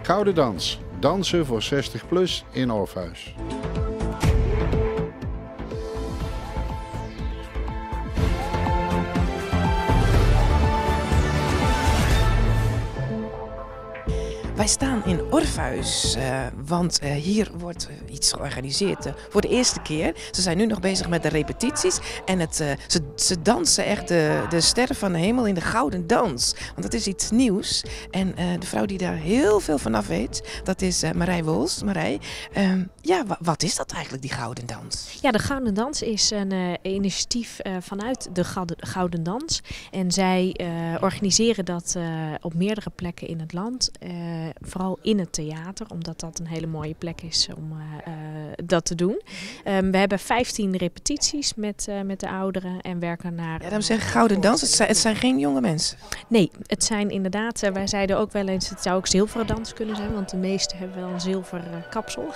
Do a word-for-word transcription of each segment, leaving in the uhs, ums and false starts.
Gouden Dans. Dansen voor zestig plus in Orpheus. Wij staan in Orpheus, uh, want uh, hier wordt uh, iets georganiseerd uh, voor de eerste keer. Ze zijn nu nog bezig met de repetities en het, uh, ze, ze dansen echt de, de sterren van de hemel in de gouden dans. Want dat is iets nieuws en uh, de vrouw die daar heel veel vanaf weet, dat is uh, Marij Wols. Marij, uh, ja, wat is dat eigenlijk, die gouden dans? Ja, de Gouden Dans is een uh, initiatief uh, vanuit de Gouden, Gouden Dans. En zij uh, organiseren dat uh, op meerdere plekken in het land. Uh, Vooral in het theater, omdat dat een hele mooie plek is om uh, uh, dat te doen. Um, we hebben vijftien repetities met, uh, met de ouderen en werken naar... Ja, dan zeggen Gouden Dans, het zijn, het zijn geen jonge mensen. Nee, het zijn inderdaad, uh, wij zeiden ook wel eens, het zou ook zilveren dans kunnen zijn, want de meesten hebben wel een zilveren uh, kapsel.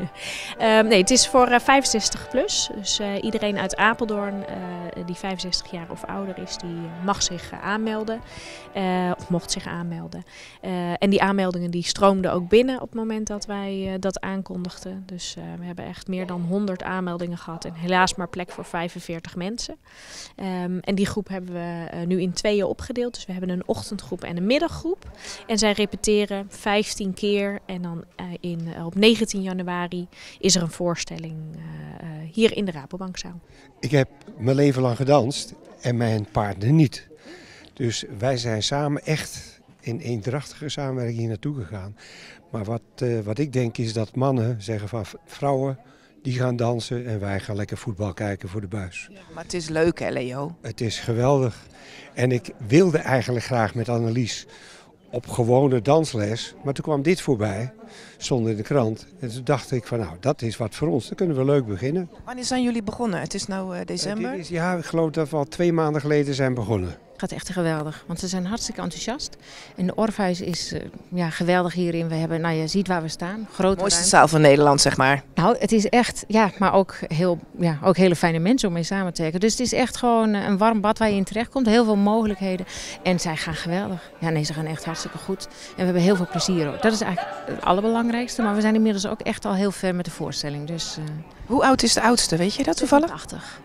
um, nee, het is voor uh, vijfenzestig plus, dus uh, iedereen uit Apeldoorn uh, die vijfenzestig jaar of ouder is, die mag zich uh, aanmelden. Uh, of mocht zich aanmelden. Uh, en die aanmeldingen die stroomden ook binnen op het moment dat wij uh, dat aankondigden. Dus uh, we hebben echt meer dan honderd aanmeldingen gehad en helaas maar plek voor vijfenveertig mensen. Um, en die groep hebben we uh, nu in tweeën opgedeeld. Dus we hebben een ochtendgroep en een middaggroep. En zij repeteren vijftien keer en dan uh, in, uh, op negentien januari is er een voorstelling uh, uh, hier in de Rabobankzaal. Ik heb mijn leven lang gedanst en mijn partner niet. Dus wij zijn samen echt in eendrachtige samenwerking hier naartoe gegaan. Maar wat, uh, wat ik denk is dat mannen zeggen van vrouwen die gaan dansen en wij gaan lekker voetbal kijken voor de buis. Ja, maar het is leuk hè Leo? Het is geweldig. En ik wilde eigenlijk graag met Annelies op gewone dansles. Maar toen kwam dit voorbij, stond in de krant. En toen dacht ik van nou, dat is wat voor ons. Dan kunnen we leuk beginnen. Wanneer zijn jullie begonnen? Het is nu uh, december? Uh, dit is, ja, ik geloof dat we al twee maanden geleden zijn begonnen. Het gaat echt geweldig, want ze zijn hartstikke enthousiast. En de Orpheus is uh, ja, geweldig hierin. We hebben, nou, je ziet waar we staan. Grote mooiste ruimte. zaal van Nederland, zeg maar. Nou, het is echt, ja, maar ook, heel, ja, ook hele fijne mensen om mee samen te werken. Dus het is echt gewoon een warm bad waar je in terecht komt. Heel veel mogelijkheden. En zij gaan geweldig. Ja, nee, ze gaan echt hartstikke goed. En we hebben heel veel plezier ook. Dat is eigenlijk het allerbelangrijkste. Maar we zijn inmiddels ook echt al heel ver met de voorstelling. Dus, uh, hoe oud is de oudste? Weet je dat toevallig? achtig.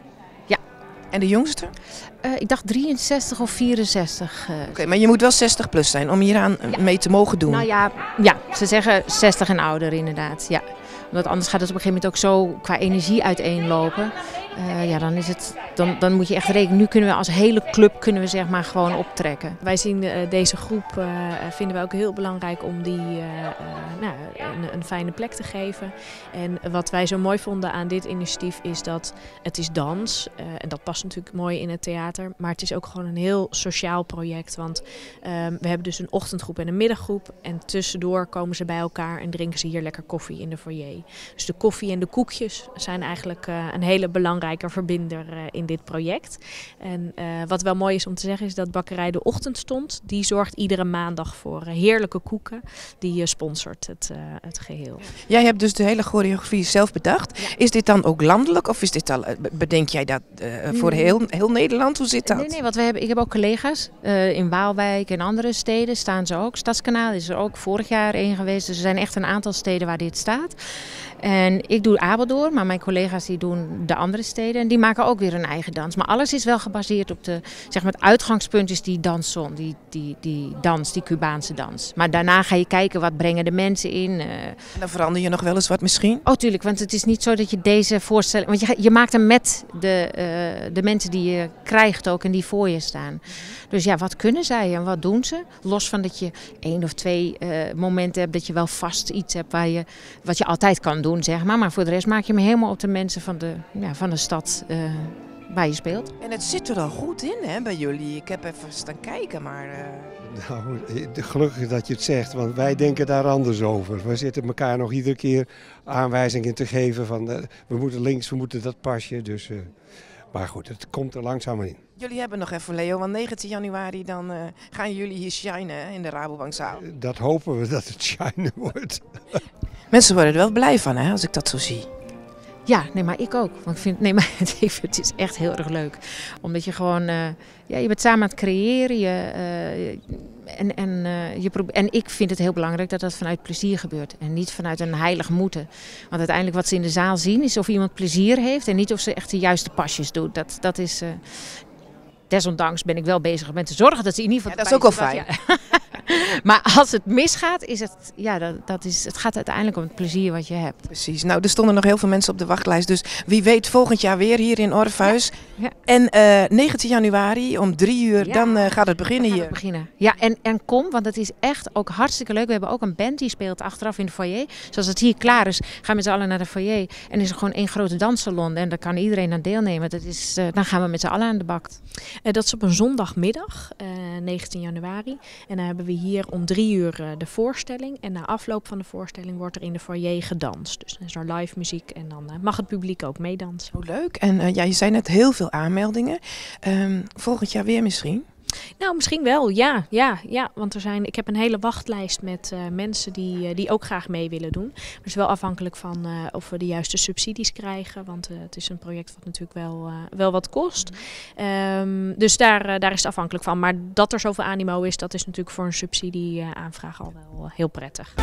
En de jongste? Uh, ik dacht drieënzestig of vierenzestig. Uh, Oké, okay, maar je moet wel zestig plus zijn om hieraan ja. mee te mogen doen. Nou ja, ja, ze zeggen zestig en ouder inderdaad. Ja. Omdat anders gaat het op een gegeven moment ook zo qua energie uiteenlopen. Uh, ja, dan, is het, dan, dan moet je echt rekenen. Nu kunnen we als hele club kunnen we zeg maar gewoon optrekken. Wij zien uh, deze groep, uh, vinden we ook heel belangrijk om die uh, uh, nou, een, een fijne plek te geven. En wat wij zo mooi vonden aan dit initiatief is dat het is dans. Uh, en dat past natuurlijk mooi in het theater. Maar het is ook gewoon een heel sociaal project. Want uh, we hebben dus een ochtendgroep en een middaggroep. En tussendoor komen ze bij elkaar en drinken ze hier lekker koffie in de foyer. Dus de koffie en de koekjes zijn eigenlijk uh, een hele belangrijke verbinder uh, in dit project. En uh, wat wel mooi is om te zeggen is dat Bakkerij de Ochtendstond, die zorgt iedere maandag voor uh, heerlijke koeken. Die uh, sponsort het, uh, het geheel. Jij hebt dus de hele choreografie zelf bedacht. Ja. Is dit dan ook landelijk of is dit al, bedenk jij dat uh, voor heel, heel Nederland? Hoe zit dat? Nee, nee, want we hebben, ik heb ook collega's uh, in Waalwijk en andere steden staan ze ook. Stadskanaal is er ook vorig jaar één geweest. Dus er zijn echt een aantal steden waar dit staat. En ik doe Apeldoorn, maar mijn collega's die doen de andere steden. En die maken ook weer een eigen dans. Maar alles is wel gebaseerd op de, zeg maar het uitgangspunt is die danson, die, die, die dans, die Cubaanse dans. Maar daarna ga je kijken wat brengen de mensen in. Uh... En dan verander je nog wel eens wat misschien? Oh, tuurlijk, want het is niet zo dat je deze voorstelling... Want je, je maakt hem met de, uh, de mensen die je krijgt ook en die voor je staan. Dus ja, wat kunnen zij en wat doen ze? Los van dat je één of twee uh, momenten hebt dat je wel vast iets hebt waar je, wat je altijd kan doen, zeg maar. Maar voor de rest maak je me helemaal op de mensen van de, ja, van de stad uh, waar je speelt. En het zit er al goed in hè, bij jullie. Ik heb even staan kijken, maar... Uh... Nou, gelukkig dat je het zegt, want wij denken daar anders over. We zitten elkaar nog iedere keer aanwijzingen te geven van uh, we moeten links, we moeten dat pasje. Dus, uh, maar goed, het komt er langzaam in. Jullie hebben nog even, Leo, want negentien januari dan uh, gaan jullie hier shinen hè, in de Rabobankzaal. Dat hopen we dat het shinen wordt. Mensen worden er wel blij van hè, als ik dat zo zie. Ja, nee, maar ik ook. Want ik vind, nee, maar ik vind, het is echt heel erg leuk. Omdat je gewoon, uh, ja, je bent samen aan het creëren. Je, uh, en, en, uh, je probeert, en ik vind het heel belangrijk dat dat vanuit plezier gebeurt. En niet vanuit een heilig moeten. Want uiteindelijk wat ze in de zaal zien is of iemand plezier heeft. En niet of ze echt de juiste pasjes doet. Dat, dat is... Uh, Desondanks ben ik wel bezig met te zorgen dat ze in ieder geval... Ja, dat is ook wel fijn. Ja. Maar als het misgaat, is het, ja, dat, dat is, het gaat uiteindelijk om het plezier wat je hebt. Precies. Nou, er stonden nog heel veel mensen op de wachtlijst. Dus wie weet volgend jaar weer hier in Orpheus. Ja. Ja. En uh, negentien januari om drie uur, ja. dan uh, gaat het beginnen gaat hier. Het beginnen. Ja, en, en kom, want het is echt ook hartstikke leuk. We hebben ook een band die speelt achteraf in de foyer. Dus als het hier klaar is, gaan we met z'n allen naar de foyer. En is er gewoon één grote danssalon. En daar kan iedereen aan deelnemen. Dat is, uh, dan gaan we met z'n allen aan de bak. Uh, dat is op een zondagmiddag, uh, negentien januari. En dan hebben we hier om drie uur uh, de voorstelling. En na afloop van de voorstelling wordt er in de foyer gedanst. Dus dan is er live muziek en dan uh, mag het publiek ook meedansen. Oh, leuk. En uh, ja, je zei net heel veel aanmeldingen. Um, volgend jaar weer misschien? Nou, misschien wel, ja. ja, ja want er zijn, ik heb een hele wachtlijst met uh, mensen die, uh, die ook graag mee willen doen. Maar het is wel afhankelijk van uh, of we de juiste subsidies krijgen. Want uh, het is een project wat natuurlijk wel, uh, wel wat kost. Um, dus daar, uh, daar is het afhankelijk van. Maar dat er zoveel animo is, dat is natuurlijk voor een subsidieaanvraag uh, al wel uh, heel prettig.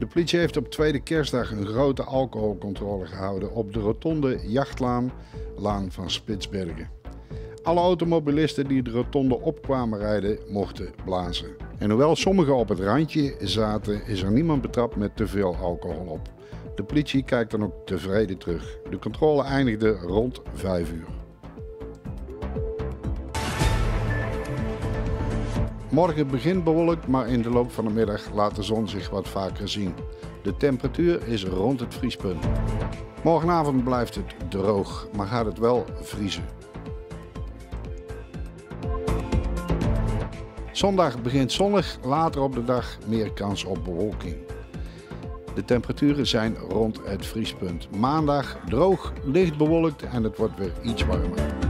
politie heeft op tweede kerstdag een grote alcoholcontrole gehouden op de rotonde Jachtlaan, Laan van Spitsbergen. Alle automobilisten die de rotonde opkwamen rijden mochten blazen. En hoewel sommigen op het randje zaten, is er niemand betrapt met te veel alcohol op. De politie kijkt dan ook tevreden terug. De controle eindigde rond vijf uur. Morgen begint bewolkt, maar in de loop van de middag laat de zon zich wat vaker zien. De temperatuur is rond het vriespunt. Morgenavond blijft het droog, maar gaat het wel vriezen. Zondag begint zonnig, later op de dag meer kans op bewolking. De temperaturen zijn rond het vriespunt. Maandag droog, licht bewolkt en het wordt weer iets warmer.